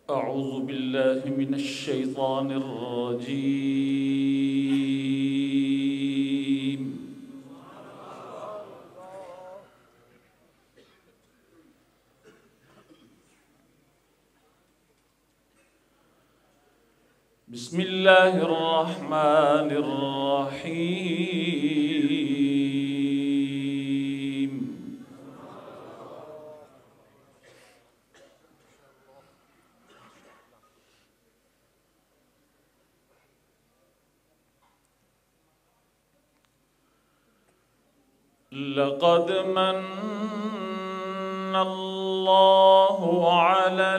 أعوذ بالله من الشيطان الرجيم. بسم الله الرحمن الرحيم. لقد من الله على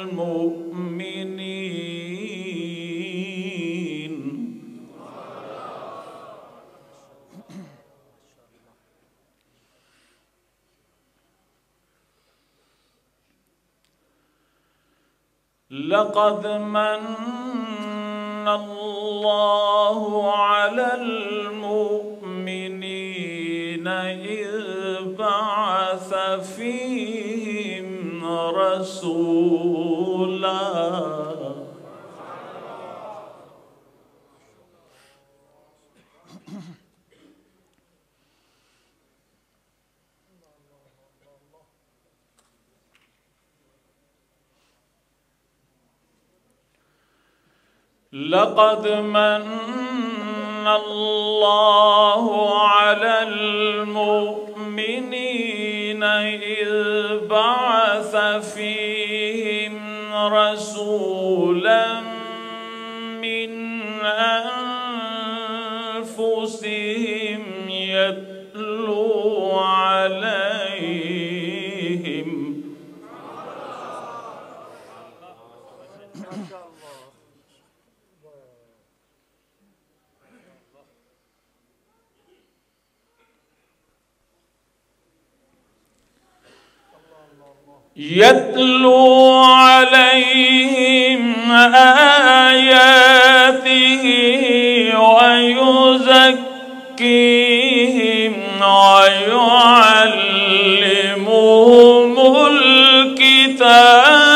المؤمنين لقد من الله على المؤمنين إذ بعث فيهم رسولا لقد من الله على المؤمنين إذ بعث فيهم رسولا من أنفسهم يتلو عليهم آياته ويزكيهم ويعلمهم الكتاب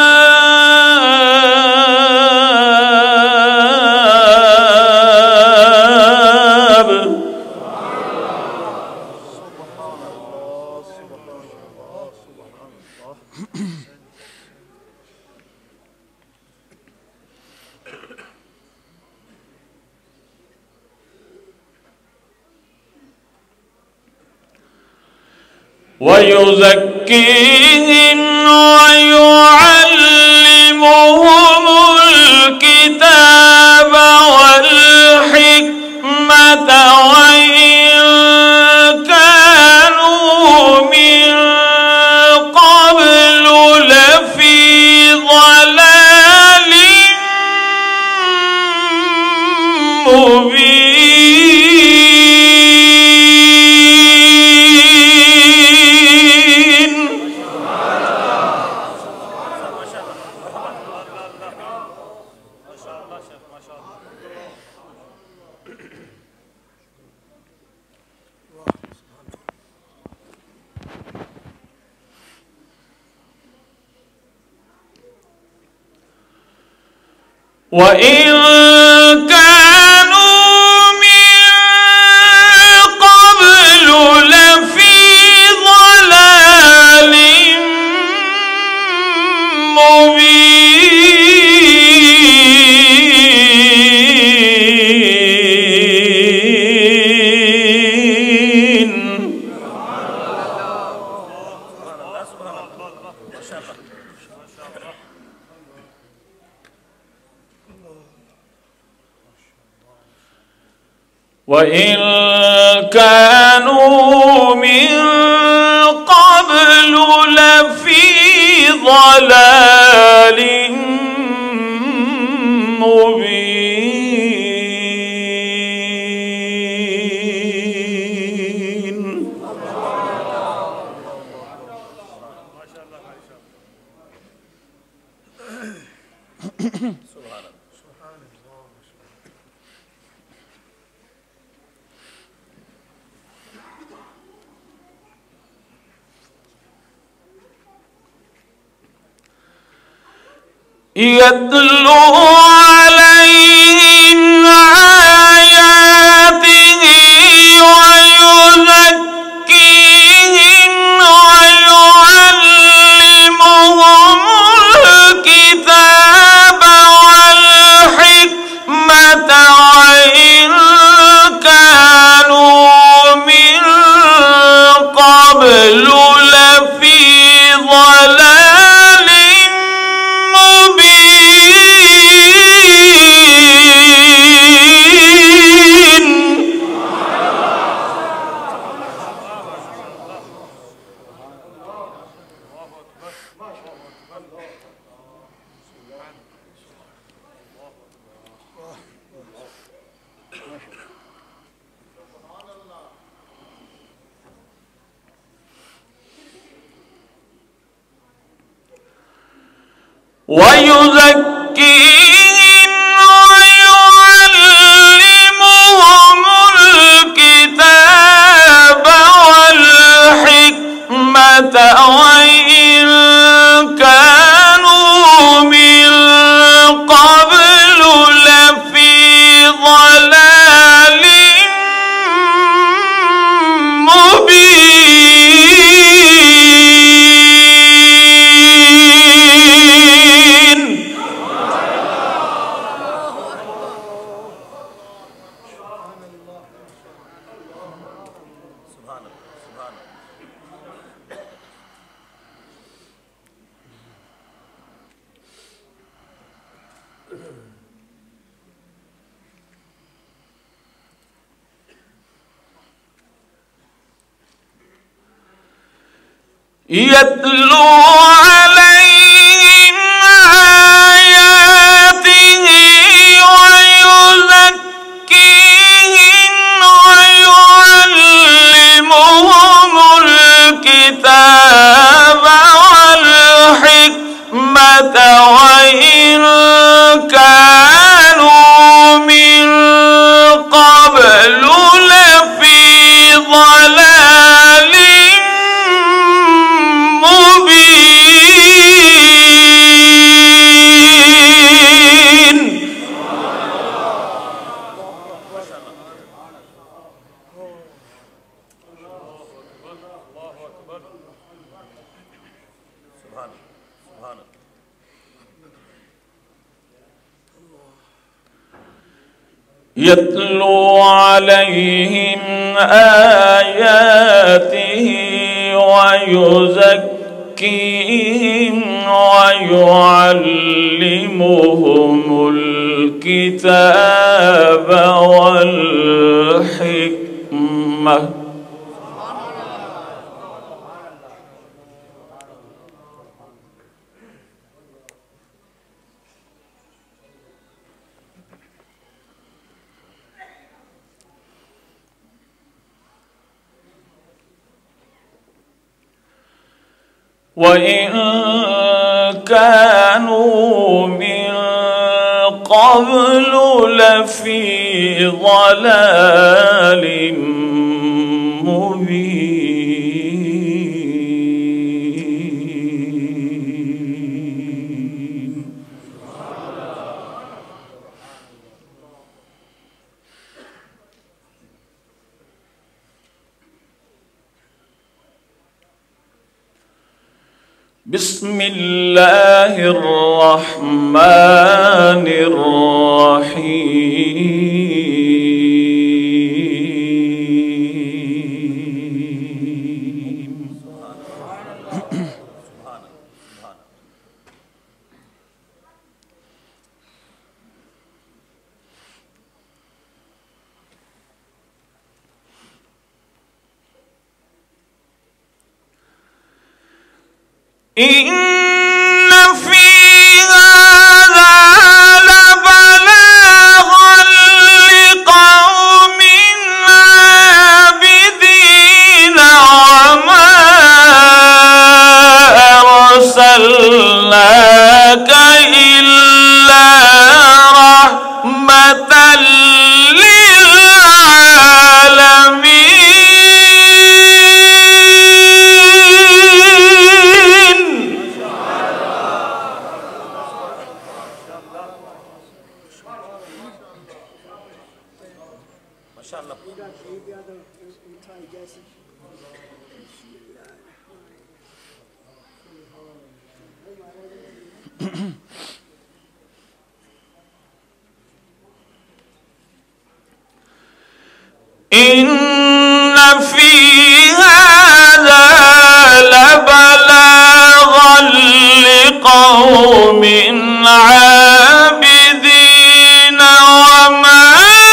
ويزكيهم ويعلمهم الكتاب والحكمة وإن كانوا من قبل لفي ضلال مبين. وإن كانوا من قبل لفي ضلال مبين. وإن كانوا من قبل لفي ضلال مبين. يتلو عليهم آياته ويزكيهم ويعلمهم الكتاب والحكمة وإن كانوا من قبل لفي ضلال مبين. ويزكيهم ويعلمهم الكتاب والحكمة وإن كانوا من قبل لفي ضلال مبين. يتلو عليهم آياته ويزكيهم ويعلمهم الكتاب والحكمة وإن كانوا من قبل لفي ضلال مبين. يتلو عليهم آياته ويزكيهم ويعلمهم الكتاب والحكمة وإن كانوا من قبل لفي ضلال مبين. بسم الله الرحمن الرحيم. إن في هذا لبلاغا لقوم عابدين وما أرسلناك إلا رحمة للعالمين. إن في هذا لبلاغا لقوم عابدين وما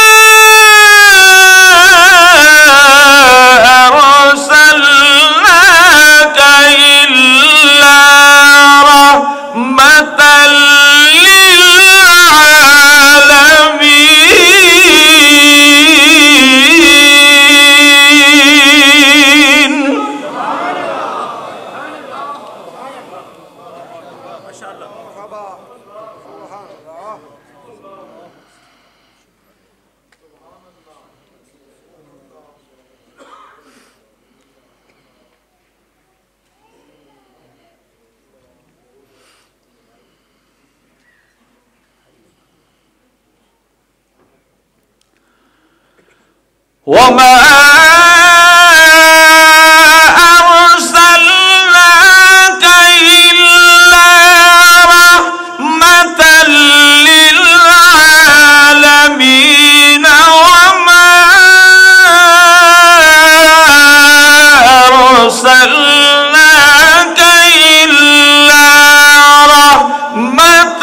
أرسلناك إلا رحمة وما أرسلناك إلا رحمة للعالمين وما أرسلناك إلا رحمة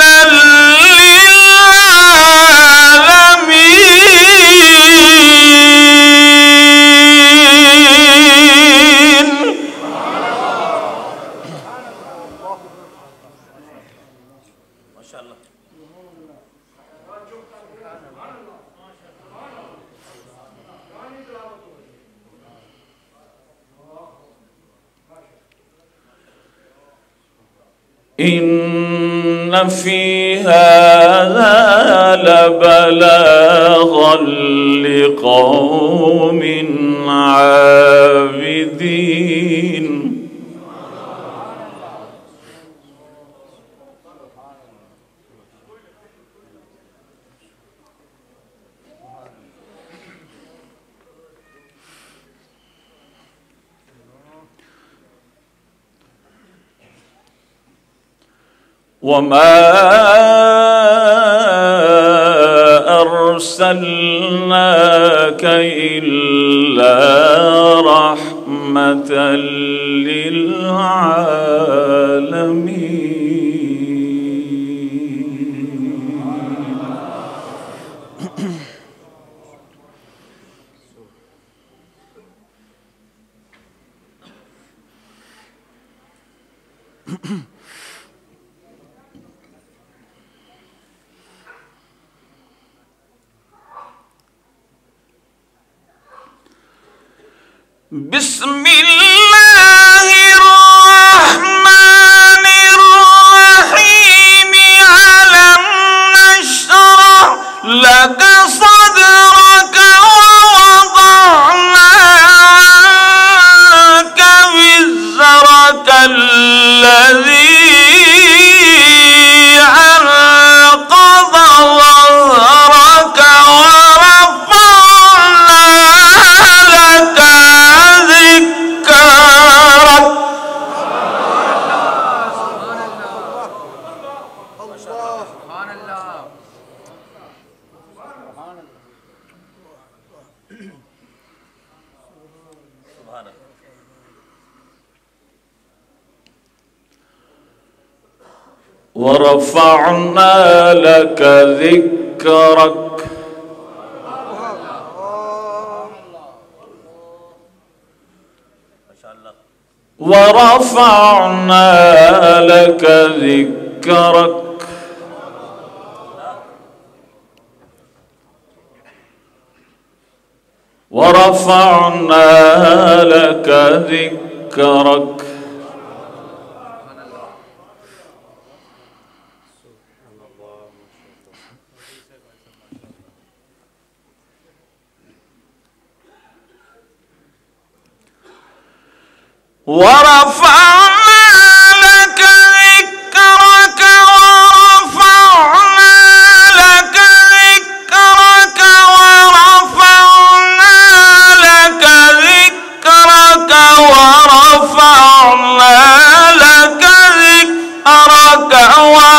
إن في هذا لبلاغا لقوم عابدين وما أرسلناك إلا رحمة للعالمين بسم الله الرحمن الرحيم ألم نشرح لك صدرك ووضعنا عنك وزرك الذي أنقض ظهرك ورفعنا لك ورفعنا لك ذكرك ورفعنا لك ذكرك ورفعنا لك ذكرك ورفعنا لك ذكرك ورفعنا لك ذكرك ورفعنا لك ذكرك ورفعنا لك ذكرك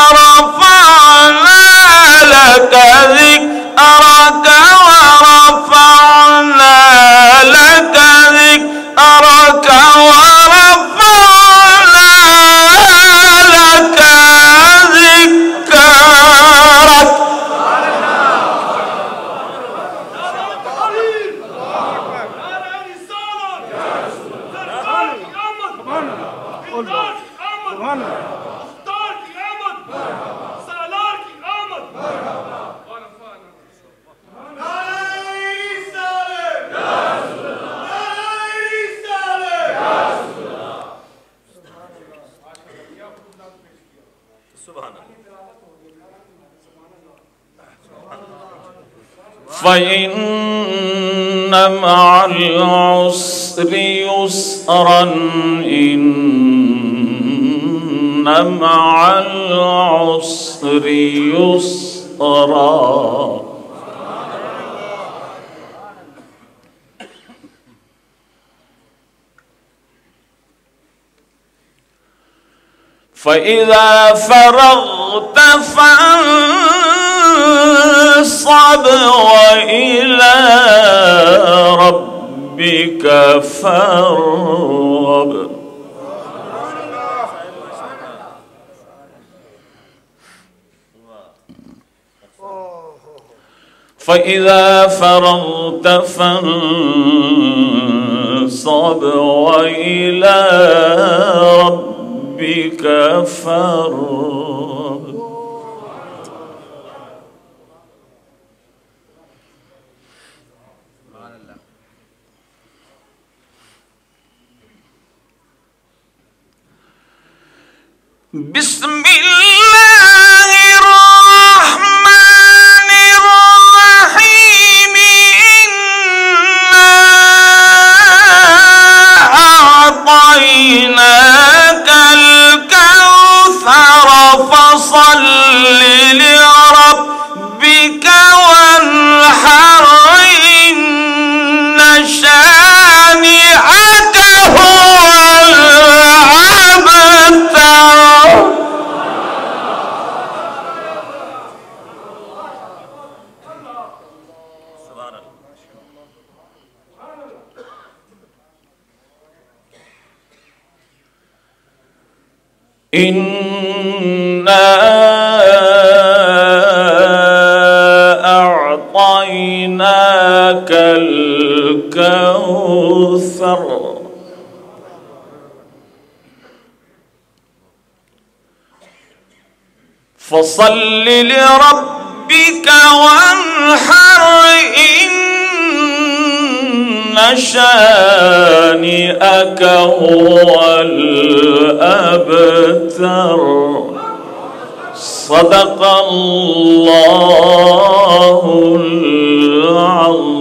فإن مع العسر يسرا إن مع العسر يسرا فإذا فرغت فانصب وإلى ربك فارغب. فإذا فرغت فانصب وإلى ربك فارغب. بسم الله الرحمن الرحيم. إنا أعطيناك الكوثر فصل لربك وانحر إن شانئك هو الأبتر. إنا أعطيناك الكوثر فصل لربك وانحر إن شانئك هو الأبتر. صدق الله العظيم.